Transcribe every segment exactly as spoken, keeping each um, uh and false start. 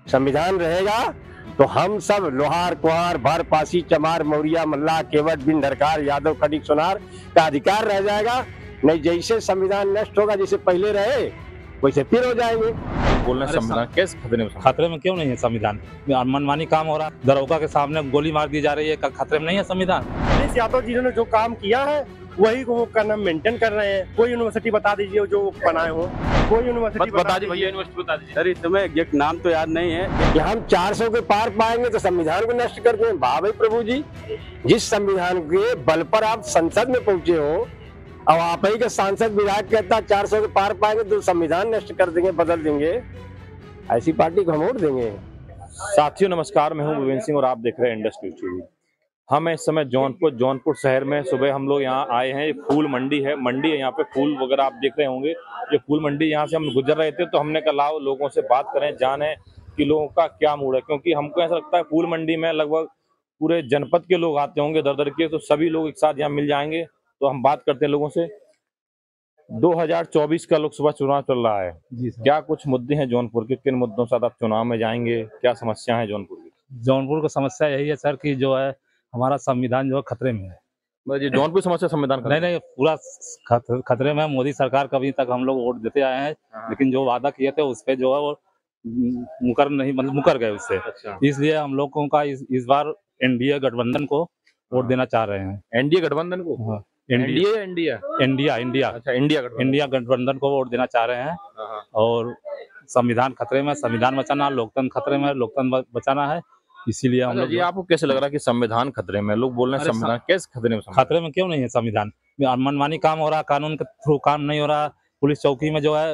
संविधान रहेगा तो हम सब लोहार कुहार भर पासी चमार मौर्या मल्लाह केवट बिन धरकार यादव खनिक सोनार का अधिकार रह जाएगा। नहीं जैसे संविधान नष्ट होगा जैसे पहले रहे वैसे फिर हो जाएंगे। बोलना संविधान कैसे खतरे में खतरे में क्यों नहीं है संविधान? मनमानी काम हो रहा है, दरोगा के सामने गोली मार दी जा रही है, खतरे में नहीं है संविधान? अखिलेश यादव जी ने जो काम किया है वही को का नाम मेंटेन कर रहे हैं। कोई यूनिवर्सिटी बता दीजिए जो बनाए हो, कोई यूनिवर्सिटी बता दीजिए भैया, यूनिवर्सिटी बता दीजिए। सर इस समय एग्जैक्ट नाम तो याद नहीं है कि हम चार सौ के पार पाएंगे तो संविधान को नष्ट कर दें। वाह भाई प्रभु जी, जिस संविधान के बल पर आप संसद में पहुंचे हो और आप ही का सांसद विधायक कहता चार सौ के पार पाएंगे तो संविधान नष्ट कर देंगे, बदल देंगे, ऐसी पार्टी को हम वोट देंगे। साथियों नमस्कार, मैं हूं विवेक सिंह और आप देख रहे हैं इंडस्ट्री टीवी। हम इस समय जौनपुर जौनपुर शहर में सुबह हम लोग यहाँ आए हैं। फूल मंडी है, मंडी है यहाँ पे, फूल वगैरह आप देख रहे होंगे। ये फूल मंडी यहाँ से हम गुजर रहे थे तो हमने कहा लाओ लोगों से बात करें, जाने कि लोगों का क्या मूड है, क्योंकि हमको ऐसा लगता है फूल मंडी में लगभग पूरे जनपद के लोग आते होंगे दर दर के, तो सभी लोग एक साथ यहाँ मिल जाएंगे। तो हम बात करते हैं लोगों से। दो हज़ार चौबीस का लोकसभा चुनाव चल रहा है जी सर। क्या कुछ मुद्दे हैं जौनपुर के, किन मुद्दों से आप चुनाव में जाएंगे, क्या समस्या है जौनपुर की? जौनपुर की समस्या यही है सर कि जो है हमारा संविधान जो है खतरे में है। जी जौनपुर समस्या संविधान नहीं नहीं पूरा खतरे में है। मोदी सरकार कभी तक हम लोग वोट देते आए हैं, लेकिन जो वादा किए थे उस पर जो है वो मुकर नहीं मतलब मुकर गए उससे। अच्छा। इसलिए हम लोगों का इस, इस बार एनडीए गठबंधन को वोट देना चाह रहे हैं। एनडीए गठबंधन को? हाँ। एनडीए इंडिया इंडिया इंडिया अच्छा इंडिया इंडिया गठबंधन को वोट देना चाह रहे हैं। और संविधान खतरे में, संविधान बचाना, लोकतंत्र खतरे में, लोकतंत्र बचाना है, इसीलिए हम लोग। जी आपको कैसे लग रहा है कि संविधान खतरे में? लोग बोल रहे हैं संविधान कैसे खतरे में? खतरे में क्यों नहीं है संविधान? मनमानी काम हो रहा, कानून के थ्रू काम नहीं हो रहा। पुलिस चौकी में जो है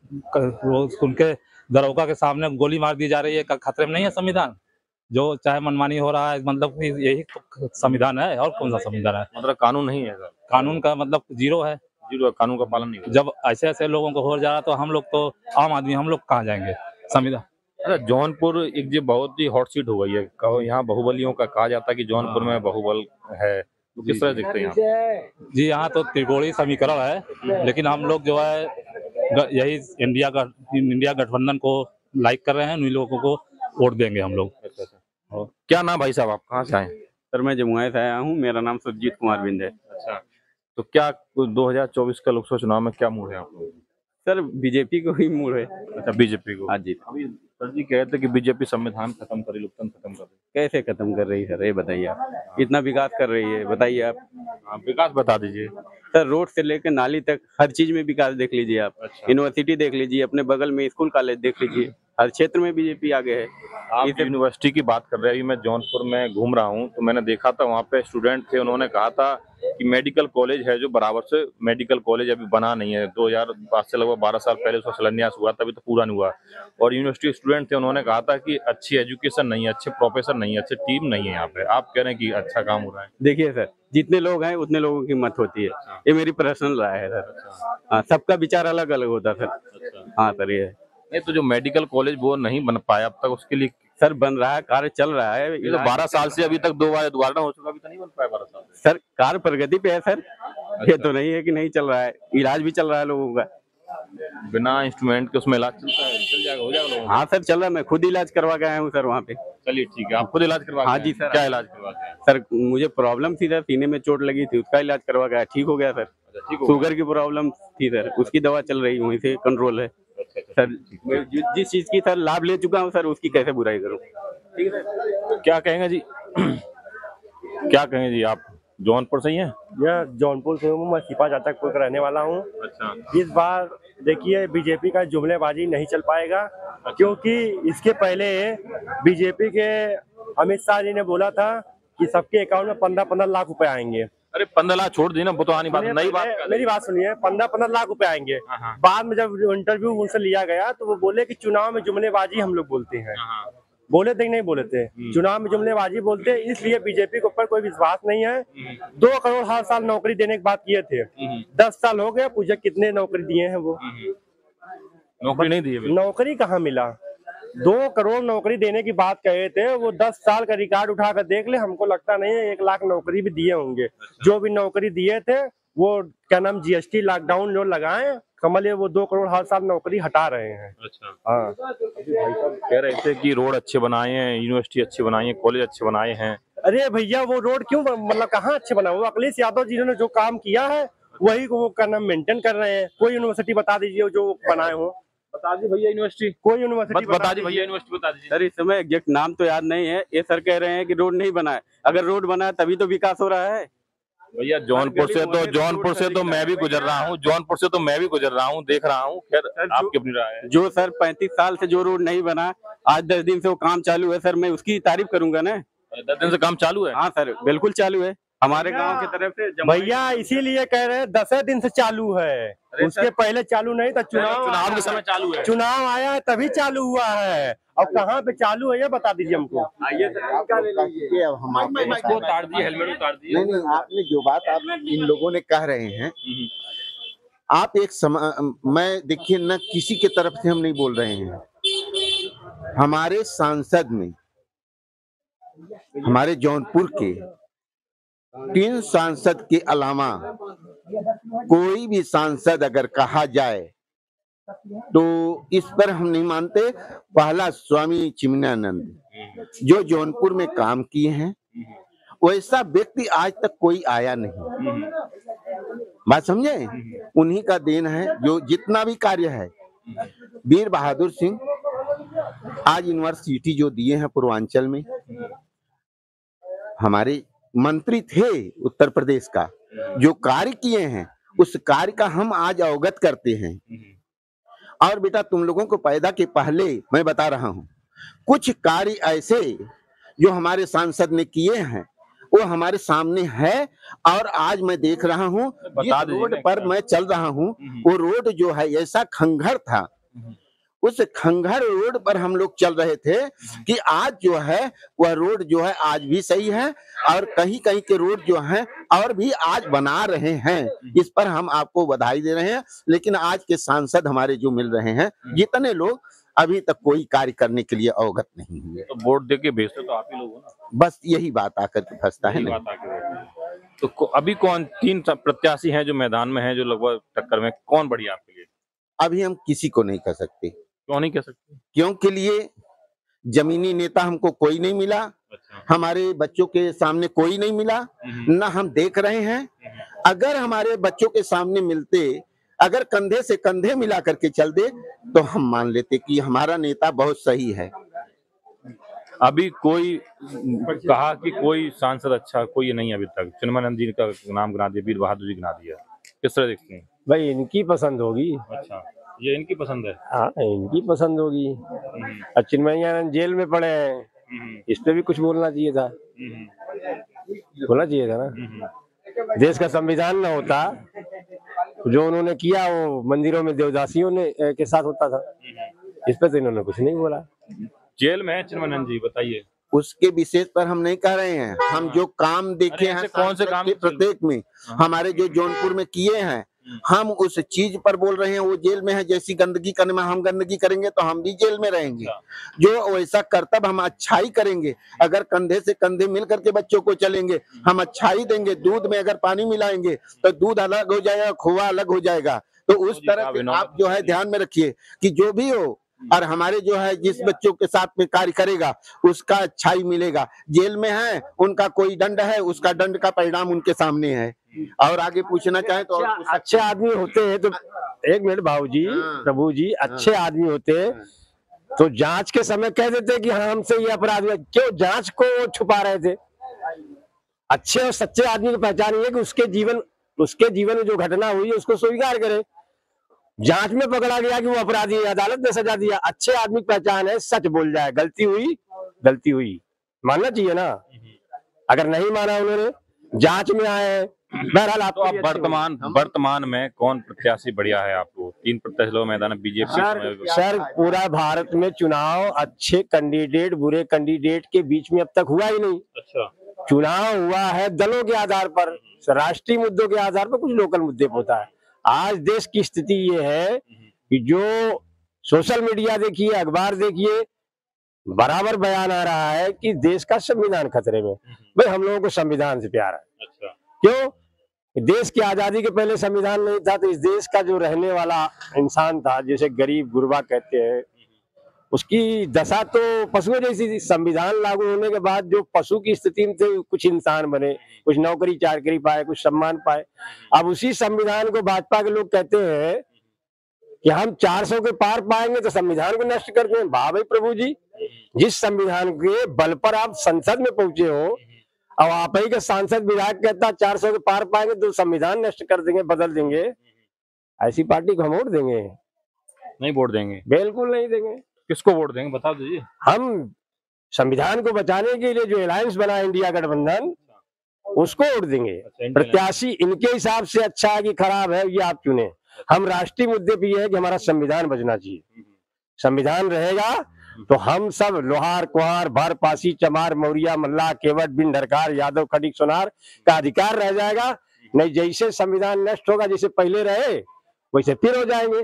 उनके दरोगा के सामने गोली मार दी जा रही है, खतरे में नहीं है संविधान? जो चाहे मनमानी हो रहा है, मतलब यही तो संविधान है और कौन सा संविधान है? मतलब कानून नहीं है, कानून का मतलब जीरो है, जीरो, कानून का पालन नहीं। जब ऐसे ऐसे लोगों को हो जा रहा तो हम लोग तो आम आदमी, हम लोग कहाँ जाएंगे? संविधान। अच्छा, जौनपुर एक जो बहुत ही हॉट सीट हो गई है, यहाँ बाहुबलियों का कहा जाता है कि जौनपुर में बाहुबल है, तो किस तरह दिखते हैं यहाँ? जी यहाँ तो त्रिकोणीय समीकरण है, लेकिन हम लोग जो है यही इंडिया का इंडिया गठबंधन को लाइक कर रहे हैं, उन लोगों को वोट देंगे हम लोग। अच्छा अच्छा। और क्या नाम भाई साहब, आप कहाँ से आए? सर मैं जमुआ से आया हूँ, मेरा नाम सुरजीत कुमार बिंद है। अच्छा, तो क्या दो हज़ार चौबीस का लोकसभा चुनाव में क्या मूड है आप लोग? सर बीजेपी को ही मूड है। अच्छा बीजेपी को? हाँ जी। अभी सर जी कहते कि बीजेपी संविधान खत्म कर रही, लोकतंत्र खत्म कर रही। कैसे खत्म कर रही है सर, ये बताइए आप। इतना विकास कर रही है, बताइए आप। आप विकास बता दीजिए सर। रोड से लेकर नाली तक हर चीज में विकास देख लीजिए आप। अच्छा। यूनिवर्सिटी देख लीजिए, अपने बगल में स्कूल कॉलेज देख लीजिए, हर क्षेत्र में बीजेपी आगे है। आप यूनिवर्सिटी की बात कर रहे हैं, मैं जौनपुर में घूम रहा हूँ तो मैंने देखा था वहाँ पे स्टूडेंट थे, उन्होंने कहा था कि मेडिकल कॉलेज है जो बराबर से मेडिकल कॉलेज अभी बना नहीं है। दो हज़ार पाँच से लगभग बारह साल पहले उसका शिलान्यास हुआ, तभी तो पूरा नहीं हुआ। और यूनिवर्सिटी स्टूडेंट थे, उन्होंने कहा था कि अच्छी एजुकेशन नहीं है, अच्छे प्रोफेसर नहीं है, अच्छी टीम नहीं है यहाँ पे। आप कह रहे हैं कि अच्छा काम हो रहा है? देखिए सर, जितने लोग हैं उतने लोगों की मत होती है। अच्छा। ये मेरी पर्सनल राय है सर। हाँ, सबका विचार अलग अलग होता है सर। हाँ सर। ये नहीं तो जो मेडिकल कॉलेज वो नहीं बन पाया अब तक, उसके लिए सर बन रहा है, कार्य चल रहा है। ये तो बारह साल से अभी तक दो बार उद्घाटन हो चुका, अभी तो नहीं बन पाया बारह साल से। सर कार्य प्रगति पे है सर। ये तो नहीं है कि नहीं चल रहा है, इलाज भी चल रहा है लोगों का। बिना इंस्ट्रूमेंट के उसमें इलाज चलता है? चल जाएगा, हो जाएगा लोगों का। हाँ सर चल रहा है, मैं खुद इलाज करवा के आया हूँ सर वहाँ पे। चलिए ठीक है, आप खुद इलाज करवा? हाँ जी सर। क्या इलाज करवा के आए? सर मुझे प्रॉब्लम थी सर, सीने में चोट लगी थी, उसका इलाज करवा गया, ठीक हो गया सर। ठीक हो? शुगर की प्रॉब्लम थी सर, उसकी दवा चल रही, वहीं से कंट्रोल है सर। मैं जिस चीज की सर लाभ ले चुका हूँ सर, उसकी कैसे बुराई करूँ? ठीक है सर। क्या कहेंगे जी? क्या कहेंगे जी, आप जौनपुर से ही हैं? यह जौनपुर से हूँ, मैं सिपा जाटकपुर का रहने वाला हूँ। अच्छा। इस बार देखिए बीजेपी का जुमलेबाजी नहीं चल पाएगा। अच्छा। क्योंकि इसके पहले बीजेपी के अमित शाह जी ने बोला था कि सबके अकाउंट में पंद्रह पंद्रह लाख रुपए आएंगे। अरे पंद्रह लाख छोड़ दी ना, वो तो आनी बात, नई बात। मेरी बात सुनिए, पंद्रह पंद्रह लाख रुपए आएंगे। बाद में जब इंटरव्यू उनसे लिया गया तो वो बोले कि चुनाव में जुमलेबाजी हम लोग बोलते हैं। बोले थे कि नहीं बोले थे? चुनाव में जुमलेबाजी बोलते हैं, इसलिए बीजेपी के ऊपर कोई विश्वास नहीं है। दो करोड़ हर साल नौकरी देने की बात किए थे, दस साल हो गए, पूछे कितने नौकरी दिए हैं? वो नौकरी नहीं दी। नौकरी कहाँ मिला? दो करोड़ नौकरी देने की बात कहे थे, वो दस साल का रिकॉर्ड उठा कर देख ले, हमको लगता नहीं है एक लाख नौकरी भी दिए होंगे। जो भी नौकरी दिए थे वो क्या नाम जीएसटी लॉकडाउन जो लगाए, समझ लिए वो दो करोड़ हर साल नौकरी हटा रहे हैं। अच्छा। हाँ, अभी भाई साहब कह रहे थे कि रोड अच्छे बनाए हैं, यूनिवर्सिटी अच्छी बनाई है, कॉलेज अच्छे बनाए हैं। अरे भैया वो रोड क्यों मतलब कहाँ अच्छे बना? वो अखिलेश यादव जिन्होंने जो काम किया है वही को वो करना मेंटेन कर रहे हैं। कोई यूनिवर्सिटी बता दीजिए जो बनाए हो, बता दीजिए भैया यूनिवर्सिटी, कोई यूनिवर्सिटी बता दीजिए भैया यूनिवर्सिटी बता दीजिए। सर इस समय एग्जैक्ट नाम तो याद नहीं है। ये सर कह रहे हैं कि रोड नहीं बना है। अगर रोड बना है तभी तो विकास हो रहा है। भैया जौनपुर से तो जौनपुर से तो मैं भी गुजर रहा हूँ, जौनपुर से तो मैं भी गुजर रहा हूँ, देख रहा हूँ। खैर आपकी अपनी राय है। जो सर पैंतीस साल से जो रोड नहीं बना, आज दस दिन से वो काम चालू है सर, मैं उसकी तारीफ करूंगा ना। दस दिन से काम चालू है? हाँ सर बिल्कुल चालू है हमारे गांव की तरफ से। भैया इसीलिए कह रहे हैं दस दिन से चालू है, उसके पहले चालू नहीं था। चुनाव चुनाव के समय चालू है, चुनाव आया है तभी चालू हुआ है। और कहाँ पे चालू है ये बता दीजिए हमको। आइए ये अब हम आपको इसको उतार दिए, हेलमेट उतार दिए। नहीं नहीं, आपने जो बात आप इन लोगों ने कह रहे हैं, आप एक समा मैं देखिए न, किसी के तरफ से हम नहीं बोल रहे हैं। हमारे सांसद में, हमारे जौनपुर के तीन सांसद के अलावा कोई भी सांसद अगर कहा जाए तो इस पर हम नहीं मानते। पहला स्वामी चिन्मयानंद जो जौनपुर में काम किए हैं, वैसा व्यक्ति आज तक कोई आया नहीं। बात समझे? उन्हीं का देन है जो जितना भी कार्य है। वीर बहादुर सिंह आज यूनिवर्सिटी जो दिए हैं पूर्वांचल में, हमारे मंत्री थे उत्तर प्रदेश का, जो कार्य किए हैं उस कार्य का हम आज अवगत करते हैं। और बेटा तुम लोगों को पैदा के पहले मैं बता रहा हूं, कुछ कार्य ऐसे जो हमारे सांसद ने किए हैं वो हमारे सामने है। और आज मैं देख रहा हूं जिस रोड पर मैं चल रहा हूं, वो रोड जो है ऐसा खंडहर था, उस खंडहर रोड पर हम लोग चल रहे थे कि आज जो है वह रोड जो है आज भी सही है। और कहीं कहीं के रोड जो है और भी आज बना रहे हैं, इस पर हम आपको बधाई दे रहे हैं। लेकिन आज के सांसद हमारे जो मिल रहे हैं, जितने लोग अभी तक कोई कार्य करने के लिए अवगत नहीं हुए। तो वोट दे के भेजते तो आप ही लोग हो ना। बस यही बात आकर के फंसता है ना। तो अभी कौन तीन प्रत्याशी हैं जो मैदान में हैं, जो लगभग टक्कर में, कौन बढ़िया आपके लिए? अभी हम किसी को नहीं कह सकते। क्यों नहीं कह सकते? क्यों के लिए जमीनी नेता हमको कोई नहीं मिला। अच्छा। हमारे बच्चों के सामने कोई नहीं मिला, ना हम देख रहे हैं। अगर हमारे बच्चों के सामने मिलते, अगर कंधे से कंधे मिला करके चल दे, तो हम मान लेते कि हमारा नेता बहुत सही है। अभी कोई कहा कि कोई सांसद अच्छा कोई नहीं, अभी तक चिन्मयानंद जी का नाम गिना दिया, वीर बहादुर जी गिना दिया। किस तरह देखते हैं? भाई इनकी पसंद होगी। अच्छा, ये इनकी पसंद है? हाँ इनकी पसंद होगी। और चिन्मयानंद जेल में पड़े हैं, इस पे भी कुछ बोलना चाहिए था, बोलना चाहिए था ना। देश का संविधान ना होता, जो उन्होंने किया वो मंदिरों में देवदासियों ने के साथ होता था। इस पे तो इन्होंने कुछ नहीं बोला। जेल में है चिन्मयानंद जी, बताइए। उसके विशेष पर हम नहीं कह रहे हैं। हम जो काम देखे हैं कौन से काम प्रत्येक में हमारे जो जौनपुर में किए हैं, हम उस चीज पर बोल रहे हैं। वो जेल में है, जैसी गंदगी करने में हम गंदगी करेंगे तो हम भी जेल में रहेंगे। जो वैसा कर्तव्य हम अच्छाई करेंगे, अगर कंधे से कंधे मिल करके बच्चों को चलेंगे, हम अच्छाई देंगे। दूध में अगर पानी मिलाएंगे तो दूध अलग हो जाएगा, खोआ अलग हो जाएगा। तो उस तरह से आप जो है ध्यान में रखिए कि जो भी हो, और हमारे जो है जिस बच्चों के साथ में कार्य करेगा उसका अच्छाई मिलेगा। जेल में है, उनका कोई दंड है, उसका दंड का परिणाम उनके सामने है। और आगे पूछना चाहे तो अच्छा, अच्छे आदमी होते हैं तो एक मिनट भाऊजी, प्रभु जी, अच्छे आदमी होते तो जांच के समय कह देते कि हाँ हमसे ये अपराध हुआ। क्यों जांच को छुपा रहे थे? अच्छे और सच्चे आदमी की पहचान ये है कि उसके जीवन उसके जीवन में जो घटना हुई है उसको स्वीकार करे। जांच में पकड़ा गया कि वो अपराधी है, अदालत ने सजा दिया। अच्छे आदमी की पहचान है सच बोल जाए, गलती हुई गलती हुई मानना चाहिए ना। अगर नहीं माना उन्होंने, जांच में आए। बहरहाल आप तो आप वर्तमान वर्तमान में कौन प्रत्याशी बढ़िया है आपको? तीन प्रत्याशी लोग मैदान में, बीजेपी सर, सर पूरा भारत में चुनाव अच्छे कैंडिडेट बुरे कैंडिडेट के बीच में अब तक हुआ ही नहीं। अच्छा, चुनाव हुआ है दलों के आधार पर, राष्ट्रीय मुद्दों के आधार पर, कुछ लोकल मुद्दे पर होता है। आज देश की स्थिति ये है कि जो सोशल मीडिया देखिए, अखबार देखिए, बराबर बयान आ रहा है कि देश का संविधान खतरे में। भाई हम लोगों को संविधान से प्यार है। अच्छा। क्यों? देश की आजादी के पहले संविधान नहीं था, तो इस देश का जो रहने वाला इंसान था, जैसे गरीब गुरबा कहते हैं, उसकी दशा तो पशुओं जैसी थी। संविधान लागू होने के बाद जो पशु की स्थिति में थे, कुछ इंसान बने, कुछ नौकरी चाकरी पाए, कुछ सम्मान पाए। अब उसी संविधान को भाजपा के लोग कहते हैं कि हम चार सौ के पार पाएंगे तो संविधान को नष्ट कर दें। वाह भाई प्रभु जी, जिस संविधान के बल पर आप संसद में पहुंचे हो, अब आप ही का सांसद विधायक कहता चार सौ के पार पाएंगे तो संविधान नष्ट कर देंगे, बदल देंगे, ऐसी पार्टी को हम वोट देंगे? नहीं वोट देंगे, बिल्कुल नहीं देंगे। किसको वोट देंगे बता दीजिए। हम संविधान को बचाने के लिए जो अलायंस बना इंडिया गठबंधन, उसको वोट देंगे। प्रत्याशी इनके हिसाब से अच्छा है कि खराब है, ये आप चुने। हम राष्ट्रीय मुद्दे पे ये है कि हमारा संविधान बचना चाहिए। संविधान रहेगा तो हम सब लोहार कुहार भर पासी चमार मौर्या मल्ला केवट बिन ढरकार यादव खटिक सोनार का अधिकार रह जाएगा। नहीं, जैसे संविधान नष्ट होगा, जैसे पहले रहे वैसे फिर हो जाएंगे।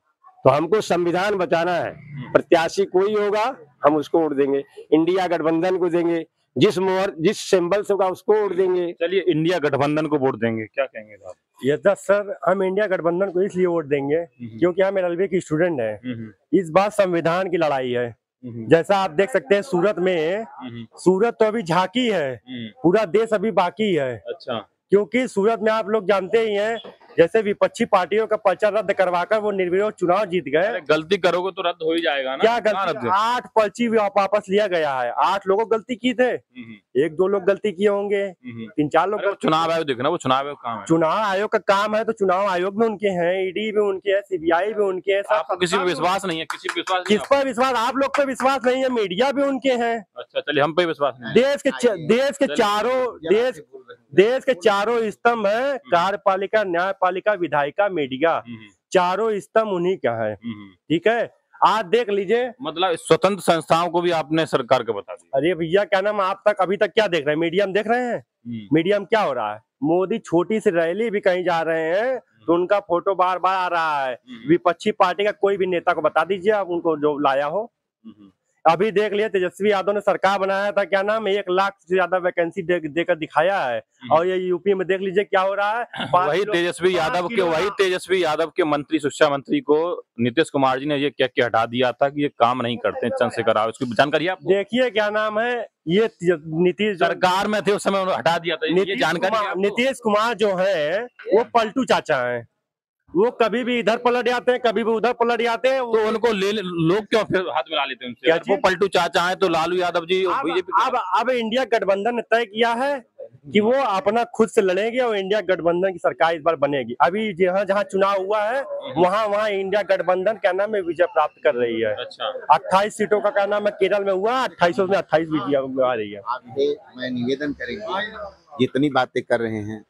तो हमको संविधान बचाना है। प्रत्याशी कोई होगा हम उसको वोट देंगे, इंडिया गठबंधन को देंगे, जिस मोहर जिस सिंबल से होगा उसको वोट देंगे। चलिए इंडिया गठबंधन को वोट देंगे, क्या कहेंगे आप? ये तो सर हम इंडिया गठबंधन को इसलिए वोट देंगे क्योंकि हम रेलवे की स्टूडेंट हैं। इस बार संविधान की लड़ाई है। जैसा आप देख सकते हैं सूरत में, सूरत तो अभी झांकी है, पूरा देश अभी बाकी है। अच्छा, क्योंकि सूरत में आप लोग जानते ही हैं, जैसे विपक्षी पार्टियों का पर्चा रद्द करवाकर वो निर्विरोध चुनाव जीत गए। गलती करोगे तो रद्द हो ही जाएगा ना। क्या गलती? आठ पर्ची वापस लिया गया है। आठ लोगों गलती की थे, एक दो लोग गलती किए होंगे, तीन चार लोग। चुनाव आयोग देखना, वो चुनाव आयोग काम है। चुनाव आयोग का काम है तो चुनाव आयोग में उनके हैं, ईडी भी उनके हैं, सीबीआई भी उनके हैं। आपको किसी पे विश्वास नहीं है? किसी पे विश्वास? किस पर विश्वास? आप लोग पे विश्वास नहीं है, मीडिया भी उनके हैं। अच्छा चलिए, हम पे विश्वास नहीं। देश के देश के चारों देश देश के चारों स्तंभ है, कार्यपालिका, न्यायपालिका, विधायिका, मीडिया, चारों स्तंभ उन्हीं का है। ठीक है, आज देख लीजिए। मतलब स्वतंत्र संस्थाओं को भी आपने सरकार को बता दिया। अरे भैया क्या नाम, आप तक अभी तक क्या देख रहे हैं? मीडिया में देख रहे हैं? मीडिया में क्या हो रहा है? मोदी छोटी सी रैली भी कहीं जा रहे हैं तो उनका फोटो बार बार आ रहा है। विपक्षी पार्टी का कोई भी नेता को बता दीजिए आप उनको जो लाया हो। अभी देख लिया तेजस्वी यादव ने सरकार बनाया था, क्या नाम, एक लाख से ज्यादा वैकेंसी दे, देकर दिखाया है। और ये यूपी में देख लीजिए क्या हो रहा है। वही तेजस्वी यादव के वही तेजस्वी यादव के मंत्री, शिक्षा मंत्री को नीतीश कुमार जी ने ये क्या क्या हटा दिया था कि ये काम नहीं करते चंद्रशेखर राव। इसकी जानकारी आप देखिए क्या नाम है, ये नीतीश सरकार में थे उस समय उन्होंने हटा दिया था। ये जानकारी नीतीश कुमार जो है वो पलटू चाचा है। वो कभी भी इधर पलट जाते हैं, कभी भी उधर पलट जाते हैं। तो उनको ले लोग क्यों फिर हाथ मिला लेते हैं उनसे? वो पलटू चाचा है तो लालू यादव जी बीजेपी। अब अब इंडिया गठबंधन ने तय किया है कि वो अपना खुद से लड़ेंगे और इंडिया गठबंधन की सरकार इस बार बनेगी। अभी जहाँ जहाँ चुनाव हुआ है वहाँ वहाँ इंडिया गठबंधन क्या नाम है विजय प्राप्त कर रही है। अच्छा, अट्ठाईस सीटों का क्या नाम है केरल में हुआ, अट्ठाईस में अट्ठाईस विजय आ रही है। आपसे मैं निवेदन करेंगे, जितनी बातें कर रहे हैं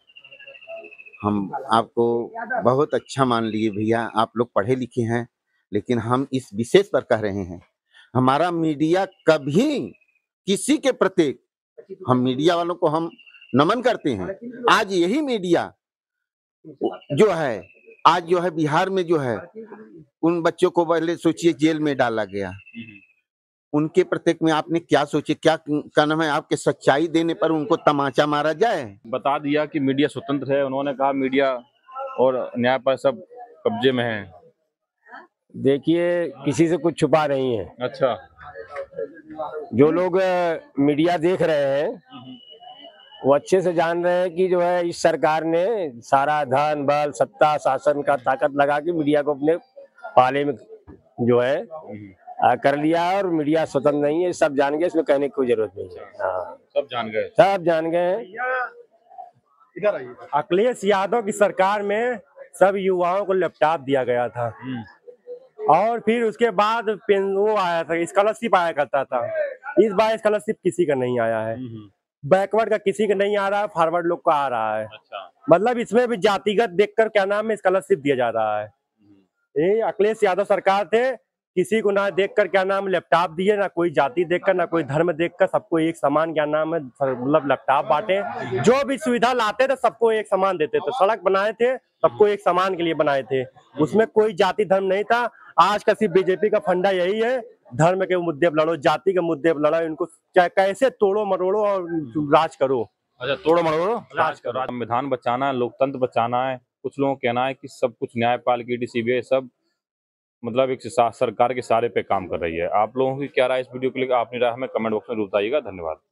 हम आपको बहुत अच्छा मान लिए भैया, आप लोग पढ़े लिखे हैं, लेकिन हम इस विशेष पर कह रहे हैं, हमारा मीडिया कभी किसी के प्रति, हम मीडिया वालों को हम नमन करते हैं। आज यही मीडिया जो है, आज जो है बिहार में जो है, उन बच्चों को पहले सोचिए जेल में डाला गया, उनके प्रत्येक में आपने क्या सोचे, क्या क्या नाम है, आपके सच्चाई देने पर उनको तमाचा मारा जाए? बता दिया कि मीडिया स्वतंत्र है। उन्होंने कहा मीडिया और न्याय पर सब कब्जे में है। देखिए किसी से कुछ छुपा नहीं है। अच्छा, जो लोग मीडिया देख रहे हैं वो अच्छे से जान रहे हैं कि जो है इस सरकार ने सारा धन बल सत्ता शासन का ताकत लगा के मीडिया को अपने पाले में जो है आ, कर लिया। और मीडिया स्वतंत्र नहीं है, सब जान गए, इसमें कहने की कोई जरूरत नहीं है। हाँ, सब जान गए, सब जान गए हैं। अखिलेश यादव की सरकार में सब युवाओं को लैपटॉप दिया गया था और फिर उसके बाद वो आया था, स्कॉलरशिप आया करता था। इस बार स्कॉलरशिप किसी का नहीं आया है, बैकवर्ड का किसी का नहीं आ रहा है, फॉरवर्ड लोग का आ रहा है। अच्छा, मतलब इसमें भी जातिगत देखकर क्या नाम है स्कॉलरशिप दिया जा रहा है। ये अखिलेश यादव सरकार थे, किसी को ना देखकर क्या नाम लैपटॉप दिए, ना कोई जाति देखकर, ना कोई धर्म देखकर, सबको एक समान क्या नाम है मतलब लैपटॉप बांटे। जो भी सुविधा लाते थे सबको एक समान देते थे। सड़क बनाए थे सबको एक समान के लिए बनाए थे, उसमें कोई जाति धर्म नहीं था। आज का सिर्फ बीजेपी का फंडा यही है, धर्म के मुद्दे पर लड़ो, जाति के मुद्दे पर लड़ो, इनको चाहे कैसे तोड़ो मरोड़ो और राज करो, अच्छा तोड़ो मड़ोड़ो राज करो। संविधान बचाना है, लोकतंत्र बचाना है। कुछ लोगों का कहना है कि सब कुछ न्यायपालिका, ईडी, सीबीआई सब मतलब एक सा- सरकार के सारे पे काम कर रही है। आप लोगों की क्या राय इस वीडियो को लेकर? अपनी राय हमें कमेंट बॉक्स में जरूर बताइएगा। धन्यवाद।